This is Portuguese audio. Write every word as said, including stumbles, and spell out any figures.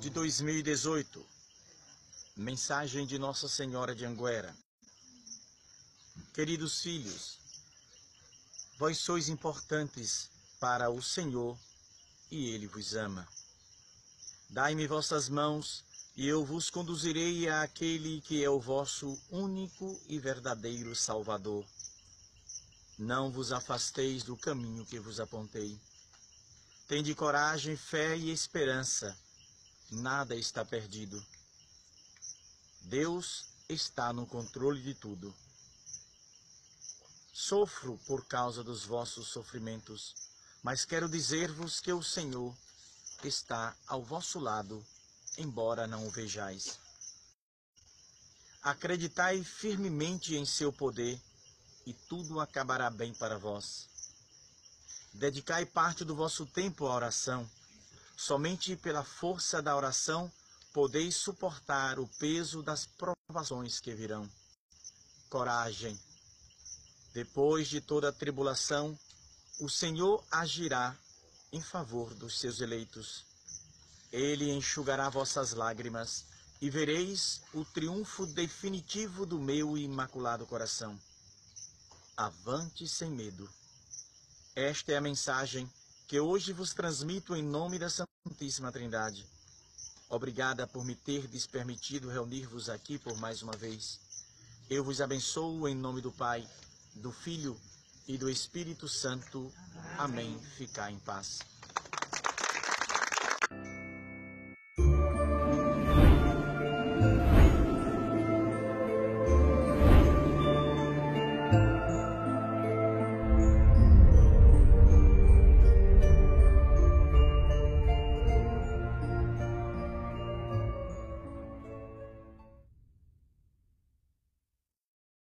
de dois mil e dezoito. Mensagem de Nossa Senhora de Anguera. Queridos filhos, vós sois importantes para o Senhor e Ele vos ama. Dai-me vossas mãos e eu vos conduzirei àquele que é o vosso único e verdadeiro Salvador. Não vos afasteis do caminho que vos apontei. Tende coragem, fé e esperança. Nada está perdido. Deus está no controle de tudo. Sofro por causa dos vossos sofrimentos, mas quero dizer-vos que o Senhor está ao vosso lado, embora não o vejais. Acreditai firmemente em seu poder, e tudo acabará bem para vós. Dedicai parte do vosso tempo à oração. Somente pela força da oração podeis suportar o peso das provações que virão. Coragem! Depois de toda a tribulação, o Senhor agirá em favor dos seus eleitos. Ele enxugará vossas lágrimas e vereis o triunfo definitivo do meu imaculado coração. Avante sem medo. Esta é a mensagem que hoje vos transmito em nome da Santíssima Trindade. Obrigada por me terdes permitido reunir-vos aqui por mais uma vez. Eu vos abençoo em nome do Pai, do Filho e do Espírito Santo. Amém. Ficai em paz.